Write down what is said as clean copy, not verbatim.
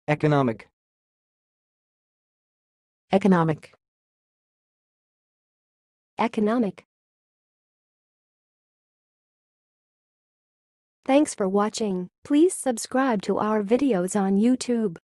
Economic. Economic. Economic. Thanks for watching. Please subscribe to our videos on YouTube.